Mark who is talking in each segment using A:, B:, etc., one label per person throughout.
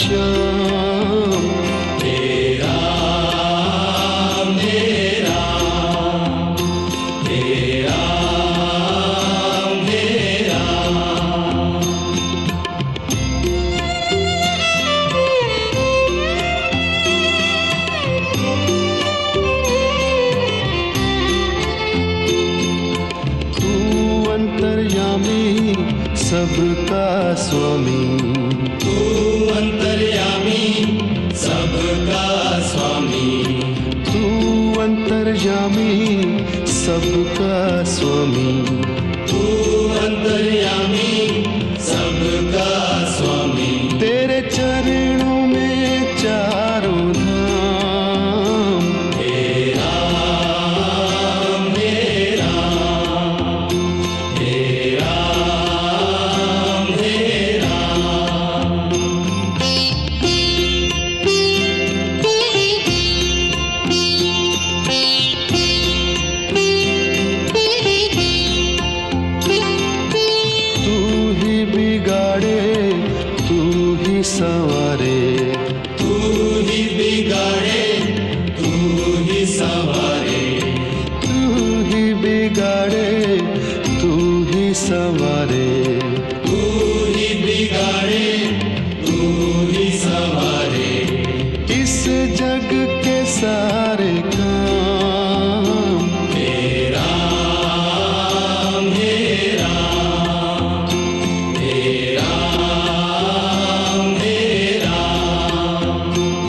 A: श्याम।
B: हे राम हे राम हे राम हे राम।
A: तू अंतर्यामी सबका स्वामी।
B: तू अंतर्यामी सबका स्वामी।
A: तू अंतर्यामी सबका स्वामी।
B: तू अंतर्यामी सबका स्वामी।
A: तेरे चरणों में चारों धाम।
B: हे राम हे राम हे राम हे राम।
A: तू ही बिगाड़े तू ही संवारे।
B: तू ही बिगाड़े तू ही संवारे।
A: तू ही बिगाड़े तू ही संवारे।
B: तू ही बिगाड़े तू ही संवारे।
A: इस जग के सारे काम।
B: हे राम हे राम हे राम हे राम।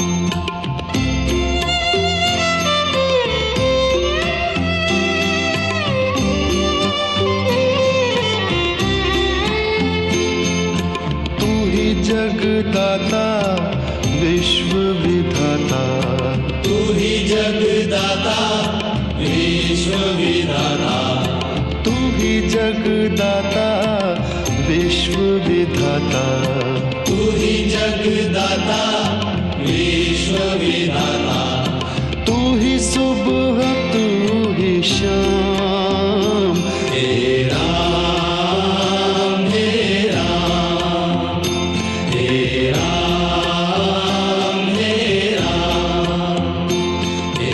A: तू ही जगदाता विश्व विधाता।
B: तू ही जगदाता विश्व विधाता।
A: तू ही जगदाता विश्व विधाता।
B: तू ही जगदाता विश्व विधाता।
A: तू ही सुबह तू ही शाम।
B: हे राम हे राम हे राम हे राम हे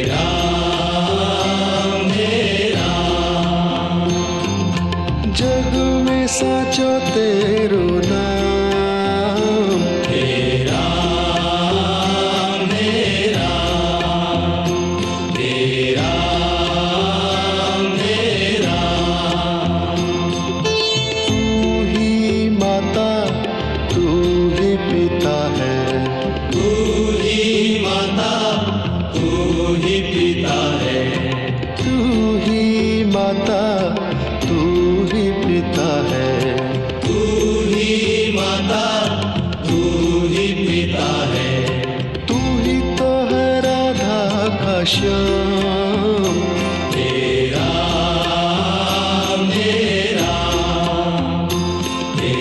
B: राम हे राम।
A: जग में साचो तेरो नाम।
B: हे राम हे राम हे राम हे राम।
A: तू ही माता तू ही पिता है।
B: तू ही माता तू ही पिता है।
A: तू ही माता तू ही पिता है।
B: तू ही माता तू ही पिता है।
A: तू ही तो है राधा का श्याम।
B: हे राम हे राम हे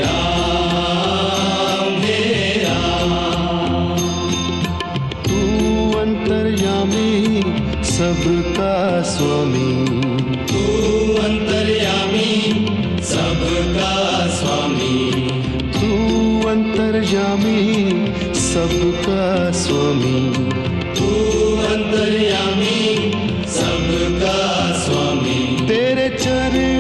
B: राम हे राम।
A: तू अंतर्यामी सबका स्वामी।
B: तू अंतर्यामी सबका स्वामी।
A: तू अंतर्यामी सबका स्वामी।
B: तू अंतर्यामी सबका स्वामी।
A: तेरे चरण